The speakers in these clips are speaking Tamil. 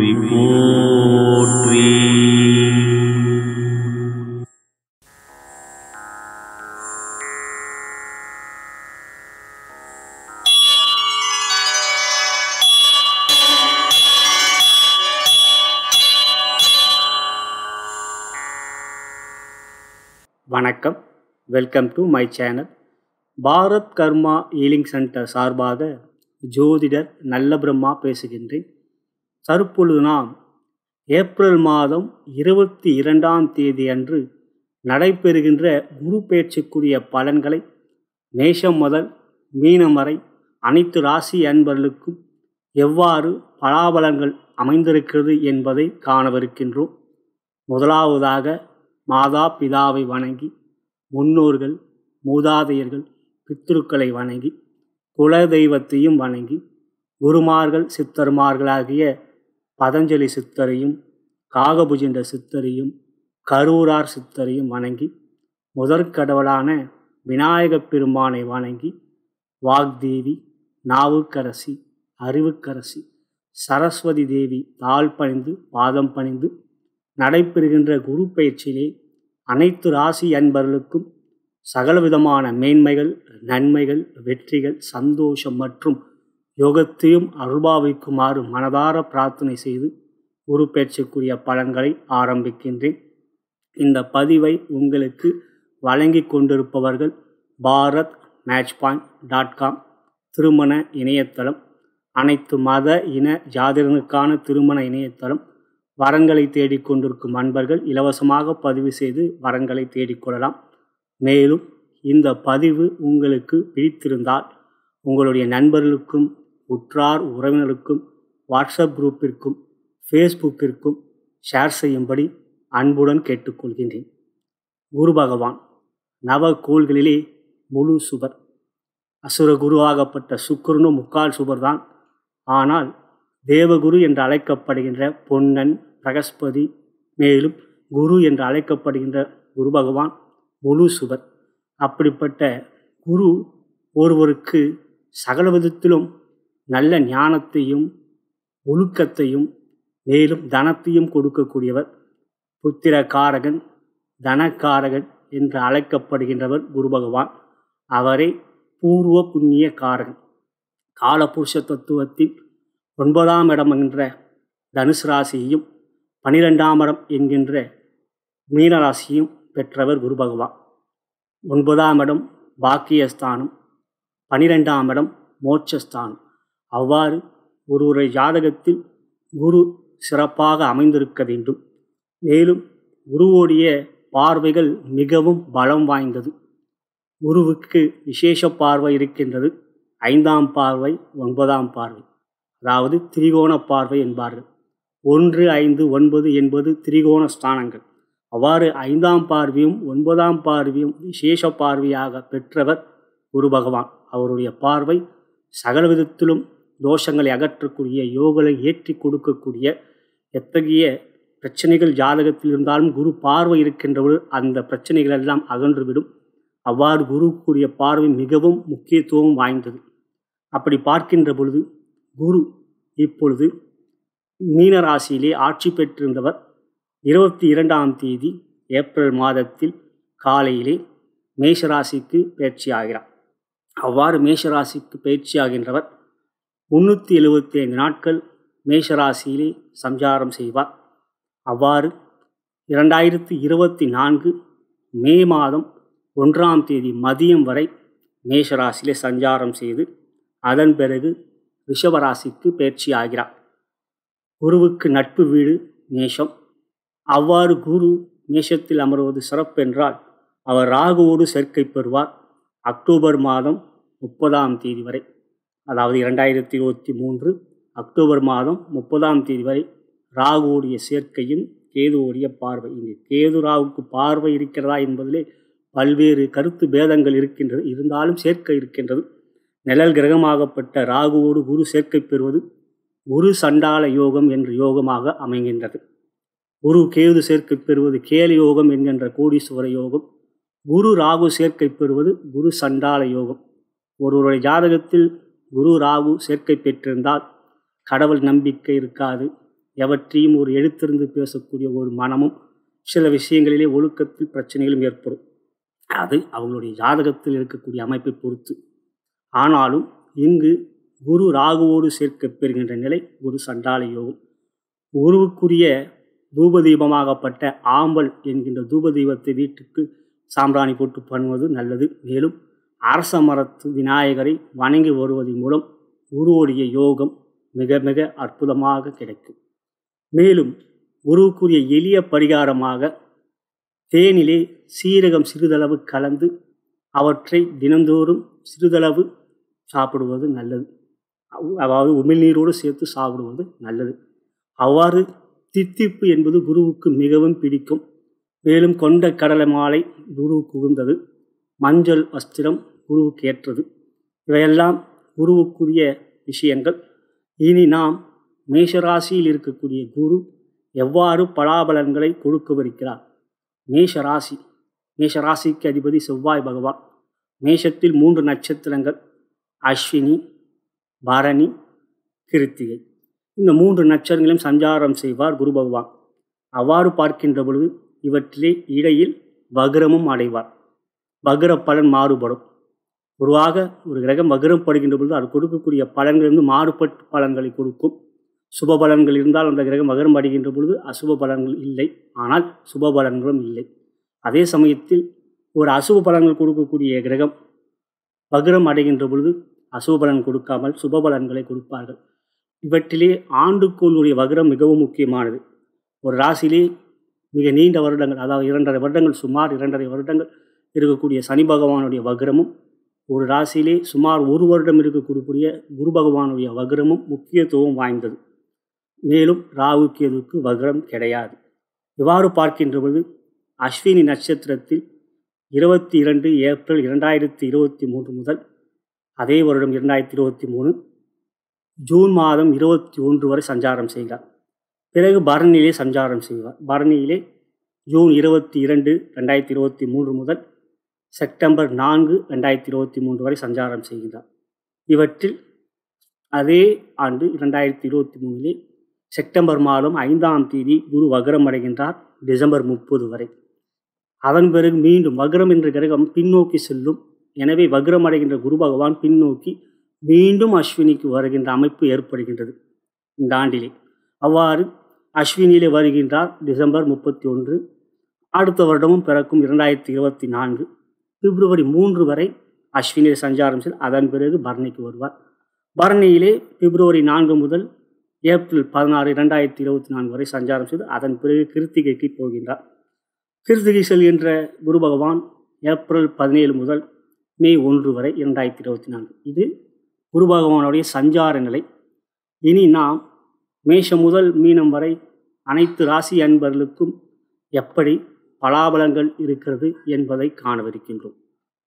போற்றி போற்றி. வணக்கம், welcome to my channel. Bharat Karma healing centre சார்பாக ஜோதிடர் நல்ல பிரம்மா பேசுகின்றேன். தற்பொழுது நாம் ஏப்ரல் மாதம் 22ஆம் தேதி அன்று நடைபெறுகின்ற குரு பெயர்ச்சிக்குரிய பலன்களை மேஷம் முதல் மீனம் வரை அனைத்து ராசி அன்பர்களுக்கும் எவ்வாறு பலாபலன்கள் அமைந்திருக்கிறது என்பதை காணவிருக்கின்றோம். முதலாவதாக மாதா பிதாவை வணங்கி, முன்னோர்கள் மூதாதையர்கள் பித்ருக்களை வணங்கி, குல தெய்வத்தையும் வணங்கி, குருமார்கள் சித்தர்மார்களாகிய பதஞ்சலி சித்தரையும் காகபுஜண்ட சித்தரையும் கரூரார் சித்தரையும் வணங்கி, முதற்கடவுளான விநாயகப் பெருமானை வணங்கி, வாக்தேவி, நாவுக்கரசி, அறிவுக்கரசி, சரஸ்வதி தேவி தாழ் பணிந்து பாதம் பணிந்து நடைபெறுகின்ற குரு பயிற்சியிலே அனைத்து ராசி அன்பர்களுக்கும் சகலவிதமான மேன்மைகள், நன்மைகள், வெற்றிகள், சந்தோஷம் மற்றும் யோகத்தையும் அருள்பாவிக்குமாறு மனதார பிரார்த்தனை செய்து குரு பயிற்சிக்குரிய பலன்களை ஆரம்பிக்கின்றேன். இந்த பதிவை உங்களுக்கு வழங்கி கொண்டிருப்பவர்கள் bharatmatchpoint.com திருமண இணையதளம், அனைத்து மத இன ஜாதிகளுக்கான திருமண இணையதளம். வரன்களை தேடிக்கொண்டிருக்கும் அன்பர்கள் இலவசமாக பதிவு செய்து வரன்களை தேடிக்கொள்ளலாம். மேலும் இந்த பதிவு உங்களுக்கு பிடித்திருந்தால் உங்களுடைய நண்பர்களுக்கும் உற்றார் உறவினருக்கும் வாட்ஸ்அப் குரூப்பிற்கும் ஃபேஸ்புக்கிற்கும் ஷேர் செய்யும்படி அன்புடன் கேட்டுக்கொள்கின்றேன். குரு பகவான் நவகோள்களிலே முழு சுபர். அசுர குருவாகப்பட்ட சுக்கிரனும் முக்கால் சுபர்தான். ஆனால் தேவகுரு என்று அழைக்கப்படுகின்ற பொன்னன் பிரகஸ்பதி, மேலும் குரு என்று அழைக்கப்படுகின்ற குரு பகவான் முழு சுபர். அப்படிப்பட்ட குரு ஒருவருக்கு சகல விதத்திலும் நல்ல ஞானத்தையும் ஒழுக்கத்தையும் மேலும் தனத்தையும் கொடுக்கக்கூடியவர். புத்திரகாரகன், தனக்காரகன் என்று அழைக்கப்படுகின்றவர் குரு பகவான். அவரே பூர்வ புண்ணிய காரகன். காலபுருஷ தத்துவத்தில் 9ஆம் இடம் என்கின்ற தனுசு ராசியையும் 12ஆம் இடம் என்கின்ற மீனராசியும் பெற்றவர் குரு பகவான். 9ஆம் இடம் பாக்கியஸ்தானம், 12ஆம் இடம் மோட்சஸ்தானம். அவ்வாறு ஒருவருடைய ஜாதகத்தில் குரு சிறப்பாக அமைந்திருக்க வேண்டும். மேலும் குருவோடைய பார்வைகள் மிகவும் பலம் வாய்ந்தது. குருவுக்கு விசேஷ பார்வை இருக்கின்றது. 5ஆம் பார்வை, 9ஆம் பார்வை, அதாவது திரிகோண பார்வை என்பார்கள். 1, 5, 9 என்பது திரிகோண ஸ்தானங்கள். அவ்வாறு 5ஆம் பார்வையும் 9ஆம் பார்வையும் விசேஷ பார்வையாக பெற்றவர் குரு பகவான். அவருடைய பார்வை சகல விதத்திலும் தோஷங்களை அகற்றக்கூடிய, யோகங்களை ஏற்றி கொடுக்கக்கூடிய, எத்தகைய பிரச்சனைகள் ஜாதகத்தில் இருந்தாலும் குரு பார்வை இருக்கின்றபோது அந்த பிரச்சனைகள் எல்லாம் அகன்றுவிடும். அவ்வாறு குருக்குரிய பார்வை மிகவும் முக்கியத்துவம் வாய்ந்தது. அப்படி பார்க்கின்ற பொழுது குரு இப்பொழுது மீனராசியிலே ஆட்சி பெற்றிருந்தவர் 22ஆம் தேதி ஏப்ரல் மாதத்தில் காலையிலே மேஷராசிக்கு பயிற்சியாகிறார். அவ்வாறு மேஷராசிக்கு பயிற்சியாகின்றவர் 375 நாட்கள் மேஷராசியிலே சஞ்சாரம் செய்வார். அவ்வாறு 2024 மே மாதம் 1ஆம் தேதி மதியம் வரை மேஷராசியிலே சஞ்சாரம் செய்து அதன் பிறகு ரிஷபராசிக்கு பயிற்சி ஆகிறார். குருவுக்கு நட்பு வீடு மேஷம். அவ்வாறு குரு மேஷத்தில் அமர்வது சிறப்பென்றால் அவர் ராகுவோடு சேர்க்கை பெறுவார். அக்டோபர் மாதம் 30ஆம் தேதி வரை, அதாவது 2023 அக்டோபர் மாதம் 30ஆம் தேதி வரை ராகுவோடைய சேர்க்கையும் கேதுவோடைய பார்வை. இங்கு கேது ராகுக்கு பார்வை இருக்கிறதா என்பதிலே பல்வேறு கருத்து பேதங்கள் இருக்கின்றது. இருந்தாலும் சேர்க்கை இருக்கின்றது. நிழல் கிரகமாகப்பட்ட ராகுவோடு குரு சேர்க்கை பெறுவது குரு சண்டால யோகம் என்ற யோகமாக அமைகின்றது. குரு கேது சேர்க்கை பெறுவது கேலி யோகம் என்கின்ற கோடீஸ்வர யோகம். குரு ராகு சேர்க்கை பெறுவது குரு சண்டால யோகம். ஒருவருடைய ஜாதகத்தில் குரு ராகு சேர்க்கை பெற்றிருந்தால் கடவுள் நம்பிக்கை இருக்காது, எவற்றையும் ஒரு எழுத்திருந்து பேசக்கூடிய ஒரு மனமும் சில விஷயங்களிலே ஒழுக்கத்தில் பிரச்சனைகளும் ஏற்படும். அது அவங்களுடைய ஜாதகத்தில் இருக்கக்கூடிய அமைப்பை பொறுத்து. ஆனாலும் இங்கு குரு ராகுவோடு சேர்க்க பெறுகின்ற நிலை குரு சண்டால யோகம். குருவுக்குரிய தூபதீபமாகப்பட்ட ஆம்பல் என்கின்ற தூபதீபத்தை வீட்டுக்கு சாம்பிராணி போட்டு பண்ணுவது நல்லது. மேலும் அரச மரத்து விநாயகரை வணங்கி வருவதன் மூலம் குருவுடைய யோகம் மிக மிக அற்புதமாக கிடைக்கும். மேலும் குருவுக்குரிய எளிய பரிகாரமாக தேனிலே சீரகம் சிறிதளவு கலந்து அவற்றை தினந்தோறும் சிறிதளவு சாப்பிடுவது நல்லது. அதாவது உமிழ்நீரோடு சேர்த்து சாப்பிடுவது நல்லது. அவ்வாறு தித்திப்பு என்பது குருவுக்கு மிகவும் பிடிக்கும். மேலும் கொண்ட கடலை மாலை குருவுக்கு உகந்தது. மஞ்சள் வஸ்திரம் குருவுக்கு ஏற்றது. இவையெல்லாம் குருவுக்குரிய விஷயங்கள். இனி நாம் மேஷராசியில் இருக்கக்கூடிய குரு எவ்வாறு பலாபலன்களை கொடுக்கவிருக்கிறார். மேஷராசிக்கு அதிபதி செவ்வாய் பகவான். மேஷத்தில் 3 நட்சத்திரங்கள் அஸ்வினி, பரணி, கிருத்திகை. இந்த 3 நட்சத்திரங்களையும் சஞ்சாரம் செய்வார் குரு பகவான். அவ்வாறு பார்க்கின்ற பொழுது இவற்றிலே இடையில் வக்ரமும் அடைவார். வக்ர பலன் மாறுபடும். பொதுவாக ஒரு கிரகம் வக்ரம் படுகின்ற பொழுது அது கொடுக்கக்கூடிய பலன்களிலிருந்து மாறுபட்ட பலன்களை கொடுக்கும். சுப பலன்கள் இருந்தால் அந்த கிரகம் வக்ரம் அடைகின்ற பொழுது அசுப பலன்கள் இல்லை, ஆனால் சுப பலன்களும் இல்லை. அதே சமயத்தில் ஒரு அசுப பலன்கள் கொடுக்கக்கூடிய கிரகம் வக்ரம் அடைகின்ற பொழுது அசுப பலன் கொடுக்காமல் சுப பலன்களை கொடுப்பார்கள். இவற்றிலே ஆண்டுக்கோளுடைய வக்ரம் மிகவும் முக்கியமானது. ஒரு ராசியிலே மிக நீண்ட வருடங்கள், அதாவது 2.5 வருடங்கள், சுமார் 2.5 வருடங்கள் இருக்கக்கூடிய சனி பகவானுடைய வக்ரமும், ஒரு ராசியிலே சுமார் 1 வருடம் இருக்கக்கூடிய குரு பகவானுடைய வக்ரமும் முக்கியத்துவம் வாய்ந்தது. மேலும் ராகு கேதுவுக்கு வக்ரம் கிடையாது. இவ்வாறு பார்க்கின்ற பொழுது அஸ்வினி நட்சத்திரத்தில் 22 ஏப்ரல் 2023 முதல் அதே வருடம் 2023 ஜூன் மாதம் 21 வரை சஞ்சாரம் செய்கிறார். பிறகு பரணியிலே சஞ்சாரம் செய்வார். பரணியிலே ஜூன் 22, 2023 முதல் செப்டம்பர் 4, 2023 வரை சஞ்சாரம் செய்கிறார். இவற்றில் அதே ஆண்டு 2023 செப்டம்பர் மாதம் 5ஆம் தேதி குரு வக்ரம் அடைகின்றார், டிசம்பர் 30 வரை. அதன் பிறகு மீண்டும் வக்ரம் என்ற கிரகம் பின்னோக்கி செல்லும். எனவே வக்ரம் அடைகின்ற குரு பகவான் பின்னோக்கி மீண்டும் அஸ்வினிக்கு வருகின்ற அமைப்பு ஏற்படுகின்றது இந்த ஆண்டிலே. அவ்வாறு அஸ்வினியிலே வருகின்றார் டிசம்பர் 31. அடுத்த வருடமும் பிறக்கும் 2024 பிப்ரவரி 3 வரை அஸ்வினியிலே சஞ்சாரம் செய்து அதன் பிறகு பரணிக்கு வருவார். பரணியிலே பிப்ரவரி 4 முதல் ஏப்ரல் 16, 2024 வரை சஞ்சாரம் செய்து அதன் பிறகு கிருத்திகைக்கு போகின்றார். கிருத்திகை செல்கின்ற குரு பகவான் ஏப்ரல் 17 முதல் மே 1 வரை 2024. இது குரு பகவானுடைய சஞ்சார நிலை. இனி நாம் மேஷம் முதல் மீனம் வரை அனைத்து ராசி அன்பர்களுக்கும் எப்படி பலாபலங்கள் இருக்கிறது என்பதை காணவிருக்கின்றோம்.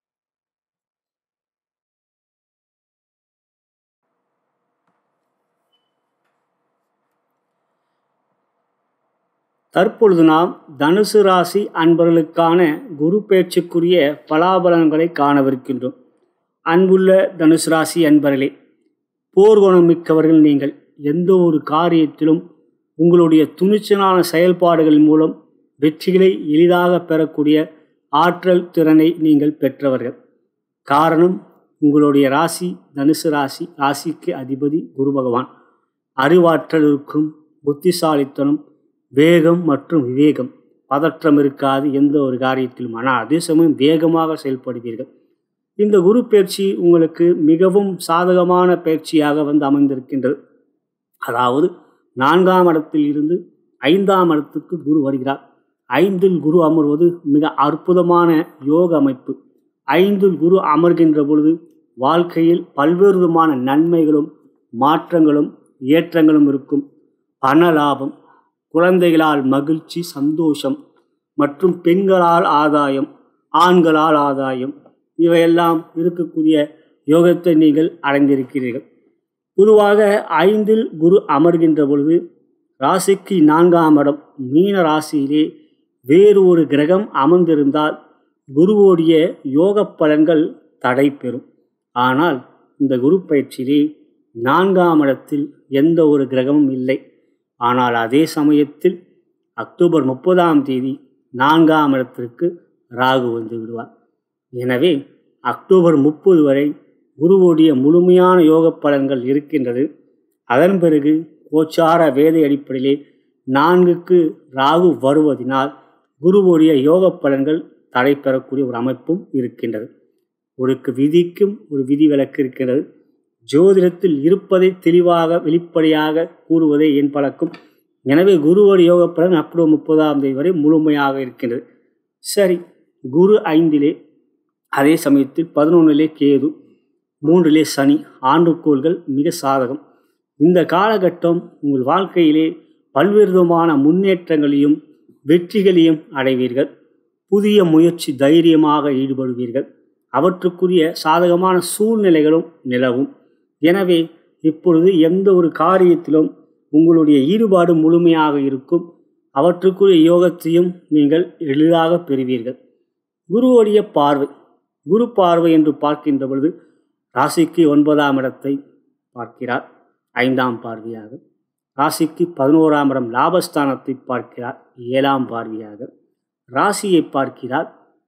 தற்பொழுது நாம் தனுசு ராசி அன்பர்களுக்கான குரு பெயர்ச்சிக்குரிய பலாபலன்களை காணவிருக்கின்றோம். அன்புள்ள தனுசு ராசி அன்பர்களே, போர்க்குணம் மிக்கவர்கள் நீங்கள். எந்த ஒரு காரியத்திலும் உங்களுடைய துணிச்சலான செயல்பாடுகள் மூலம் வெற்றிகளை எளிதாக பெறக்கூடிய ஆற்றல் திறனை நீங்கள் பெற்றவர்கள். காரணம், உங்களுடைய ராசி தனுசு ராசி. ராசிக்கு அதிபதி குரு பகவான். அறிவாற்றல் இருக்கும், புத்திசாலித்தனம், வேகம் மற்றும் விவேகம், பதற்றம் இருக்காது எந்த ஒரு காரியத்திலும். ஆனால் அதே சமயம் வேகமாக செயல்படுவீர்கள். இந்த குரு பயிற்சி உங்களுக்கு மிகவும் சாதகமான பயிற்சியாக அமைந்திருக்கின்றது. அதாவது 4ஆம் இடத்தில் இருந்து 5ஆம் இடத்துக்கு குரு வருகிறார். 5இல் குரு அமர்வது மிக அற்புதமான யோக அமைப்பு. 5இல் குரு அமர்கின்ற பொழுது வாழ்க்கையில் பல்வேறு விதமான நன்மைகளும் மாற்றங்களும் ஏற்றங்களும் இருக்கும். பண லாபம், குழந்தைகளால் மகிழ்ச்சி, சந்தோஷம் மற்றும் பெண்களால் ஆதாயம், ஆண்களால் ஆதாயம், இவையெல்லாம் இருக்கக்கூடிய யோகத்தை நீங்கள் அடைந்திருக்கிறீர்கள். பொதுவாக 5இல் குரு அமர்கின்ற பொழுது ராசிக்கு 4ஆம் இடம் மீன ராசியிலே வேறு ஒரு கிரகம் அமர்ந்திருந்தால் குருவோடைய யோக பலன்கள் தடை பெறும். ஆனால் இந்த குரு பயிற்சியிலே 4ஆம் இடத்தில் எந்த ஒரு கிரகமும் இல்லை. ஆனால் அதே சமயத்தில் அக்டோபர் 30ஆம் தேதி 4ஆம் இடத்திற்கு ராகு வந்து விடுவார். எனவே அக்டோபர் 30 வரை குருவுடைய முழுமையான யோக பலன்கள் இருக்கின்றது. அதன் பிறகு கோச்சார வேத அடிப்படையிலே 4க்கு ராகு வருவதனால் குருவுடைய யோக பலன்கள் தடை பெறக்கூடிய ஒரு அமைப்பும் இருக்கின்றது. ஒரு விதிக்கும் ஒரு விதிவிலக்கு இருக்கின்றது. ஜோதிடத்தில் இருப்பதை தெளிவாக வெளிப்படையாக கூறுவதே என் பழக்கம். எனவே குருவோட யோக பலன் அக்டோபர் 30ஆம் தேதி வரை முழுமையாக இருக்கின்றது. சரி, குரு 5லே, அதே சமயத்தில் 11லே கேது, 3லே சனி, ஆண்டுகோள்கள் மிக சாதகம். இந்த காலகட்டம் உங்கள் வாழ்க்கையிலே பல்வேறு விதமான முன்னேற்றங்களையும் வெற்றிகளையும் அடைவீர்கள். புதிய முயற்சி தைரியமாக ஈடுபடுவீர்கள். அவற்றுக்குரிய சாதகமான சூழ்நிலைகளும் நிலவும். எனவே இப்பொழுது எந்த ஒரு காரியத்திலும் உங்களுடைய ஈடுபாடு முழுமையாக இருக்கும். அவற்றுக்குரிய யோகத்தையும் நீங்கள் எளிதாக பெறுவீர்கள். குருவுடைய பார்வை, குரு பார்வை என்று பார்க்கின்ற பொழுது ராசிக்கு 9ஆம் இடத்தை பார்க்கிறார் 5ஆம் பார்வையாக. ராசிக்கு 11ஆம் இடம் லாபஸ்தானத்தை பார்க்கிறார் 7ஆம் பார்வையாக. ராசியை பார்க்கிறார்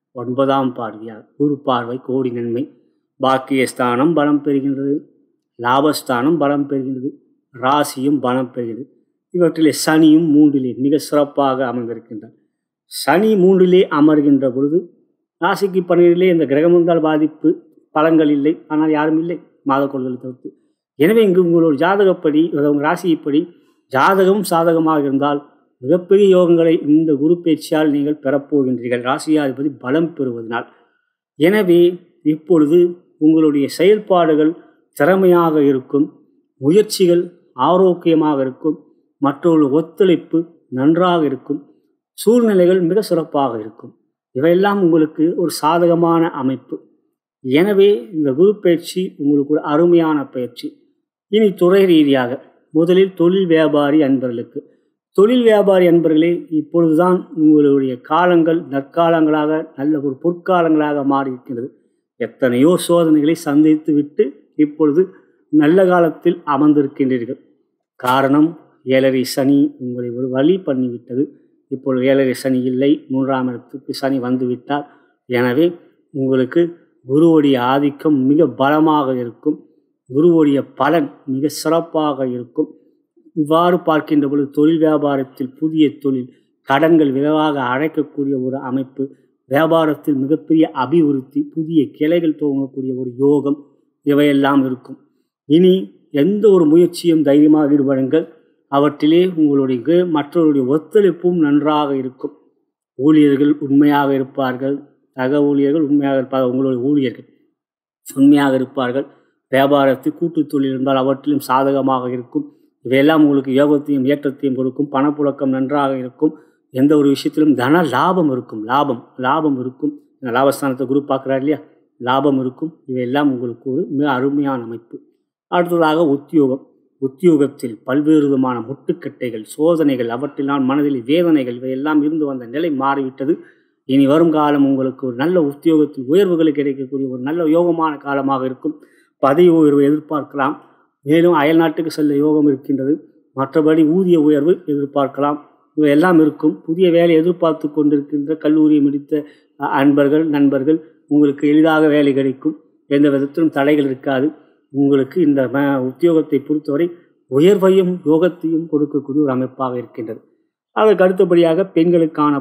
9ஆம் பார்வையாக. குரு பார்வை கோடி நன்மை. பாக்கியஸ்தானம் பலம் பெறுகின்றது, லாபஸ்தானம் பலம் பெறுகின்றது, ராசியும் பலம் பெறுகிறது. இவற்றிலே சனியும் 3லே மிக சிறப்பாக அமர்ந்திருக்கின்றார். சனி 3லே அமர்கின்ற பொழுது ராசிக்கு 12லே இந்த கிரகம் இருந்தால் பாதிப்பு, பலன்கள் இல்லை. ஆனால் யாரும் இல்லை மாதக்கோள்களை தவிர்த்து. எனவே இங்கு உங்களோட ஜாதகப்படி, உங்கள் ராசியைப்படி ஜாதகம் சாதகமாக இருந்தால் மிகப்பெரிய யோகங்களை இந்த குரு பேச்சியால் நீங்கள் பெறப்போகின்றீர்கள், ராசியாதிபதி பலம் பெறுவதனால். எனவே இப்பொழுது உங்களுடைய செயல்பாடுகள் திறமையாக இருக்கும், முயற்சிகள் ஆரோக்கியமாக இருக்கும், மற்றொரு ஒத்துழைப்பு நன்றாக இருக்கும், சூழ்நிலைகள் மிக சிறப்பாக இருக்கும். இவையெல்லாம் உங்களுக்கு ஒரு சாதகமான அமைப்பு. எனவே இந்த குரு பயிற்சி உங்களுக்கு ஒரு அருமையான பயிற்சி. இனி துறை ரீதியாக முதலில் தொழில் வியாபாரி அன்பர்களுக்கு, தொழில் வியாபாரி அன்பர்களே, இப்பொழுதுதான் உங்களுடைய காலங்கள் நற்காலங்களாக, நல்ல ஒரு பொற்காலங்களாக மாறியிருக்கிறது. எத்தனையோ சோதனைகளை சந்தித்து விட்டு இப்பொழுது நல்ல காலத்தில் அமர்ந்திருக்கின்றீர்கள். காரணம், 7.5 சனி உங்களை ஒரு வழி பண்ணிவிட்டது. இப்பொழுது 7.5 சனி இல்லை, 3ஆம் இடத்துக்கு சனி வந்துவிட்டார். எனவே உங்களுக்கு குருவுடைய ஆதிக்கம் மிக பலமாக இருக்கும், குருவுடைய பலன் மிக சிறப்பாக இருக்கும். இவ்வாறு பார்க்கின்ற பொழுது தொழில் வியாபாரத்தில் புதிய தொழில், கடன்கள் விரைவாக அடைக்கக்கூடிய ஒரு அமைப்பு, வியாபாரத்தில் மிகப்பெரிய அபிவிருத்தி, புதிய கிளைகள் துவங்கக்கூடிய ஒரு யோகம், இவையெல்லாம் இருக்கும். இனி எந்த ஒரு முயற்சியும் தைரியமாக ஈடுபடுங்கள். அவற்றிலே உங்களுடைய மற்றவருடைய ஒத்துழைப்பும் நன்றாக இருக்கும். ஊழியர்கள் உண்மையாக இருப்பார்கள், சக ஊழியர்கள் உண்மையாக இருப்பார்கள், உங்களுடைய ஊழியர்கள் உண்மையாக இருப்பார்கள். வியாபாரத்தில் கூட்டு தொழில் இருந்தால் அவற்றிலும் சாதகமாக இருக்கும். இவையெல்லாம் உங்களுக்கு யோகத்தையும் ஏற்றத்தையும் கொடுக்கும். பணப்புழக்கம் நன்றாக இருக்கும். எந்த ஒரு விஷயத்திலும் தன லாபம் இருக்கும், லாபம் இருக்கும். லாபஸ்தானத்தை குரு பார்க்குறாரு இல்லையா, லாபம் இருக்கும். இவையெல்லாம் உங்களுக்கு ஒரு மிக அருமையான அமைப்பு. அடுத்ததாக உத்தியோகத்தில் பல்வேறு விதமான முட்டுக்கட்டைகள், சோதனைகள், அவற்றினால் மனதில் வேதனைகள், இவையெல்லாம் இருந்து வந்த நிலை மாறிவிட்டது. இனி வரும் காலம் உங்களுக்கு ஒரு நல்ல உத்தியோகத்தில் உயர்வுகள் கிடைக்கக்கூடிய ஒரு நல்ல யோகமான காலமாக இருக்கும். பதவி உயர்வு எதிர்பார்க்கலாம். மேலும் அயல் நாட்டுக்கு செல்ல யோகம் இருக்கின்றது. மற்றபடி ஊதிய உயர்வு எதிர்பார்க்கலாம். இவையெல்லாம் இருக்கும். புதிய வேலை எதிர்பார்த்து கொண்டிருக்கின்ற கல்லூரி முடித்த அன்பர்கள், நண்பர்கள், உங்களுக்கு எளிதாக வேலை கிடைக்கும். எந்த விதத்திலும் தடைகள் இருக்காது. உங்களுக்கு இந்த உத்தியோகத்தை பொறுத்தவரை உயர்வையும் யோகத்தையும் கொடுக்கக்கூடிய ஒரு அமைப்பாக இருக்கின்றது. அதற்கு அடுத்தபடியாக பெண்களுக்கான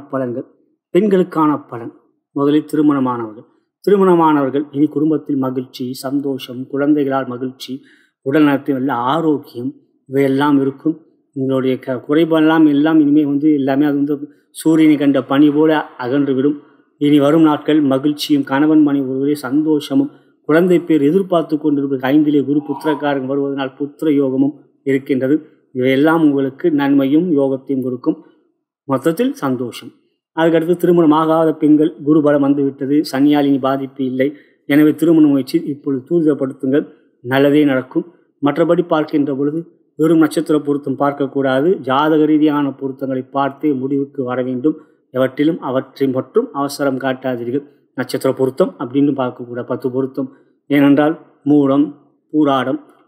பலன். முதலில் திருமணமானவர்கள் இனி குடும்பத்தில் மகிழ்ச்சி, சந்தோஷம், குழந்தைகளால் மகிழ்ச்சி, உடல் நலத்தில் நல்ல ஆரோக்கியம், இவையெல்லாம் இருக்கும். உங்களுடைய குறைபாடெல்லாம் எல்லாம் இனிமேல் எல்லாமே அது சூரியனை கண்ட பனி போல அகன்றுவிடும். இனி வரும் நாட்கள் மகிழ்ச்சியும், கணவன் மனைவி ஒருவரே சந்தோஷமும், குழந்தை பேர் எதிர்பார்த்து கொண்டிருப்பது. 5லே குரு புத்திரக்காரன் வருவதனால் புத்திர யோகமும் இருக்கின்றது. இவையெல்லாம் உங்களுக்கு நன்மையும் யோகத்தையும் கொடுக்கும். மொத்தத்தில் சந்தோஷம். அதுக்கடுத்து திருமணமாகாத பெண்கள், குரு பலம் வந்துவிட்டது, சனியால் இனி பாதிப்பு இல்லை. எனவே திருமண முயற்சி இப்பொழுது தூர்தப்படுத்துங்கள், நல்லதே நடக்கும். மற்றபடி பார்க்கின்ற பொழுது வெறும் நட்சத்திர பொருத்தம் பார்க்கக்கூடாது. ஜாதக ரீதியான பொருத்தங்களை பார்த்தே முடிவுக்கு வர வேண்டும். அவற்றை மட்டும் அவசரம் காட்டாதீர்கள். நட்சத்திர பொருத்தம் அப்படின்னு பார்க்கக்கூடாது, 10 பொருத்தம். ஏனென்றால் மூலம், பூராடம்,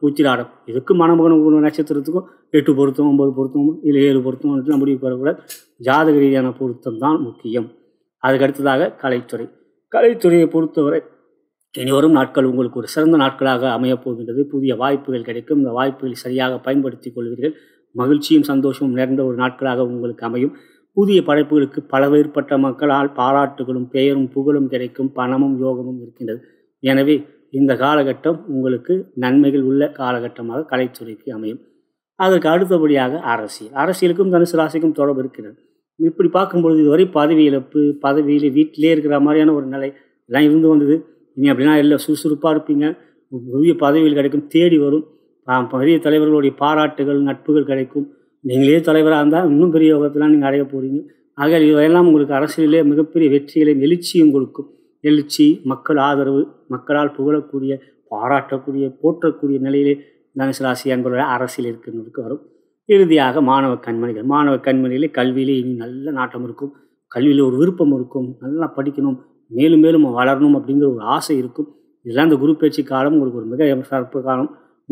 உத்திராடம் இதுக்கு மணமகன் நட்சத்திரத்துக்கும் 8 பொருத்தம் 9 பொருத்தம் இல்லை 7 பொருத்தம் முடிவுக்கு வரக்கூடாது. ஜாதக ரீதியான பொருத்தம் தான் முக்கியம். அதுக்கு அடுத்ததாக கலைத்துறையை பொறுத்தவரை இனி வரும் நாட்கள் உங்களுக்கு ஒரு சிறந்த நாட்களாக அமையப் போகின்றது. புதிய வாய்ப்புகள் கிடைக்கும். இந்த வாய்ப்புகளை சரியாக பயன்படுத்திக் கொள்வீர்கள். மகிழ்ச்சியும் சந்தோஷமும் நிறைந்த ஒரு நாட்களாக உங்களுக்கு அமையும். புதிய படைப்புகளுக்கு பலவேறுபட்ட மக்களால் பாராட்டுகளும் பெயரும் புகழும் கிடைக்கும். பணமும் யோகமும் இருக்கின்றது. எனவே இந்த காலகட்டம் உங்களுக்கு நன்மைகள் உள்ள காலகட்டமாக கலைத்துறைக்கு அமையும். அதற்கு அடுத்தபடியாக அரசியலுக்கும் தனுசு ராசிக்கும் தொடர்பு இருக்கிறது. இப்படி பார்க்கும்பொழுது இதுவரை பதவி இழப்பு, பதவியில் வீட்டிலே இருக்கிற மாதிரியான ஒரு நிலை எல்லாம் இருந்து வந்தது. இனி அப்படின்னா இல்லை, சுறுசுறுப்பாக இருப்பீங்க. புதிய பதவிகள் கிடைக்கும், தேடி வரும். பெரிய தலைவர்களுடைய பாராட்டுகள் நட்புகள் கிடைக்கும். நீங்களே தலைவராக இருந்தால் இன்னும் பெரிய யோகத்தெல்லாம் நீங்கள் அடைய போகிறீங்க. ஆக இவையெல்லாம் உங்களுக்கு அரசியலே மிகப்பெரிய வெற்றிகளையும் எழுச்சியும் கொடுக்கும். எழுச்சி, மக்கள் ஆதரவு, மக்களால் புகழக்கூடிய பாராட்டக்கூடிய போற்றக்கூடிய நிலையிலே தனுசு ராசி என்பவர்கள் அரசியல் இருக்கிறவங்களுக்கு வரும். இறுதியாக மாணவ கண்மணிகளே கல்வியிலே இனி நல்ல நாட்டம் இருக்கும். கல்வியில் ஒரு விருப்பம் இருக்கும். நல்லா படிக்கணும், மேலும் மேலும் வளரணும் அப்படிங்கிற ஒரு ஆசை இருக்கும். இதெல்லாம் இந்த குரு பயிற்சி காலம் உங்களுக்கு ஒரு மிக சிறப்பு காலம்.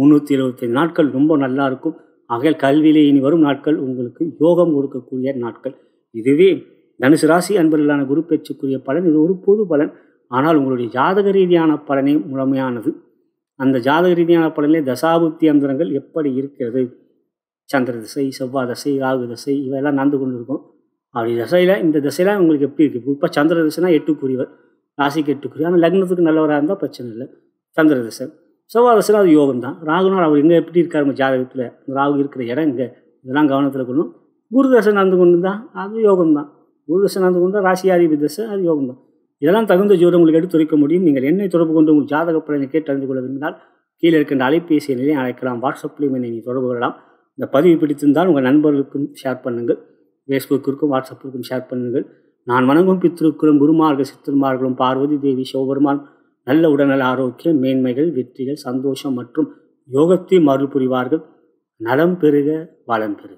375 நாட்கள் ரொம்ப நல்லா இருக்கும். ஆகையால் கல்வியிலே இனி வரும் நாட்கள் உங்களுக்கு யோகம் கொடுக்கக்கூடிய நாட்கள். இதுவே தனுசு ராசி அன்பர்களான குரு பயிற்சிக்குரிய பலன். இது ஒரு பொது பலன். ஆனால் உங்களுடைய ஜாதக ரீதியான பலனே முழுமையானது. அந்த ஜாதக ரீதியான பலனிலே தசாபுத்தி அந்தரங்கள் எப்படி இருக்கிறது, சந்திர திசை, செவ்வாய் திசை, ராகு திசை இவையெல்லாம் நடந்து கொண்டு இருக்கும். அப்படி இந்த திசையெல்லாம் உங்களுக்கு எப்படி இருக்குது? இப்போ சந்திர திசைனா 8 ராசிக்கு 8. ஆனால் லக்னத்துக்கு நல்லவராக இருந்தால் பிரச்சனை இல்லை. சந்திர திசை, செவ்வாய் திசைனா அது யோகம் தான். ராகுனால் அவர் எங்கே எப்படி இருக்கார் நம்ம ஜாதகத்தில், ராகு இருக்கிற இடம் இங்கே, இதெல்லாம் கவனத்தில் கொள்ளும். குரு தசை நடந்து கொண்டு தான் அது யோகம் தான். குரு தசை நடந்து கொண்டு ராசியாதிபதி தசை அது யோகம் தான். இதெல்லாம் தகுந்த ஜோதிடம் உங்களுக்கு எடுத்துரைக்க முடியும். நீங்கள் என்னை தொடர்பு கொண்டு உங்கள் ஜாதக பலனை கேட்டு அறிந்து கொள்ள விரும்பினால் கீழே இருக்கின்ற அலைபேசி எண்ணிலே அழைக்கலாம். வாட்ஸ்அப்லேயும் என்னை நீங்கள் தொடர்பு கொள்ளலாம். இந்த பதிவு பிடித்திருந்தால் உங்கள் நண்பர்களுக்கும் ஷேர் பண்ணுங்கள். ஃபேஸ்புக்கிற்கும் வாட்ஸ்அப்பிற்கும் ஷேர் பண்ணுங்கள். நான் வணங்கும் பித்ருக்களும் குருமார்கள் சித்தர்மார்களும் பார்வதி தேவி சிவபெருமான் நல்ல உடல்நல ஆரோக்கியம், மேன்மைகள், வெற்றிகள், சந்தோஷம் மற்றும் யோகத்தை அருள் புரிவார்கள். நலம் பெருக, வளம் பெருக.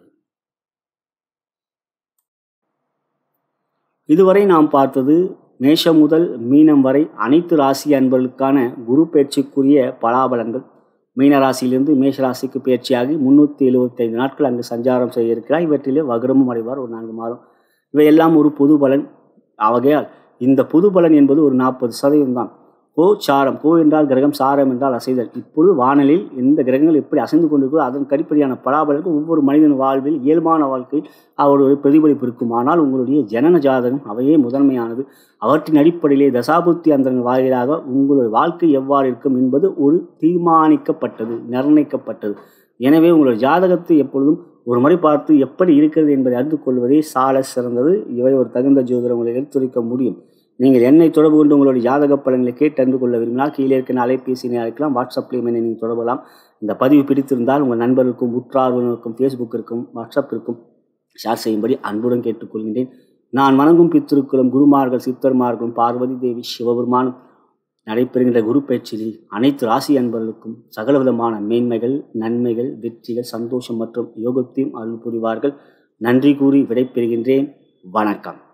இதுவரை நாம் பார்த்தது மேஷம் முதல் மீனம் வரை அனைத்து ராசி அன்பர்களுக்கான குரு பயிற்சிக்குரிய பலாபலன்கள். மீன ராசியிலிருந்து மேஷ ராசிக்கு பயிற்சியாகி 375 நாட்கள் அங்கு சஞ்சாரம் செய்ய இருக்கிறார். இவற்றிலே வக்ரமும் அடைவார் ஒரு 4 மாதம். இவையெல்லாம் ஒரு புது பலன். ஆகையால் இந்த புது பலன் என்பது ஒரு 40% தான். சாரம், என்றால் கிரகம், சாரம் என்றால் அசைதல். இப்பொழுது வானலில் எந்த கிரகங்கள் எப்படி அசைந்து கொண்டிருக்கோ அதன் அடிப்படையான பலாபலன்கள் ஒவ்வொரு மனிதன் வாழ்வில் இயல்பான வாழ்க்கையில் அவருடைய பிரதிபலிப்பு இருக்கும். ஆனால் உங்களுடைய ஜனன ஜாதகம் அவையே முதன்மையானது. அவற்றின் அடிப்படையிலே தசாபுத்தி அந்தரங்கள் வாயிலாக உங்களுடைய வாழ்க்கை எவ்வாறு இருக்கும் என்பது ஒரு தீர்மானிக்கப்பட்டது, நிர்ணயிக்கப்பட்டது. எனவே உங்களுடைய ஜாதகத்தை எப்பொழுதும் ஒரு முறை பார்த்து எப்படி இருக்கிறது என்பதை அறிந்து கொள்வதே சால சிறந்தது. இவை ஒரு தகுந்த ஜோதிடங்களை எடுத்துரைக்க முடியும். நீங்கள் என்னை தொடர்பு கொண்டு உங்களுடைய ஜாதக பலன்களை கேட்டு அறிந்து கொள்ள விரும்பினால் கீழே இருக்கிற அலைபேசியை அழைக்கலாம். வாட்ஸ்அப்லேயும் என்னை நீங்கள் தொடரலாம். இந்த பதிவு பிடித்திருந்தால் உங்கள் நண்பர்களுக்கும் உற்றார்வர்களுக்கும் ஃபேஸ்புக்கிற்கும் வாட்ஸ்அப்பிற்கும் ஷேர் செய்யும்படி அன்புடன் கேட்டுக்கொள்கின்றேன். நான் வணங்கும் பித்திருக்களும் குருமார்கள் சித்தர்மார்களும் பார்வதி தேவி சிவபெருமானும் நடைபெறுகின்ற குரு பயிற்சியில் அனைத்து ராசி அன்பர்களுக்கும் சகலவிதமான மேன்மைகள், நன்மைகள், வெற்றிகள், சந்தோஷம் மற்றும் யோகத்தையும் அருள் புரிவார்கள். நன்றி கூறி விடைபெறுகின்றேன். வணக்கம்.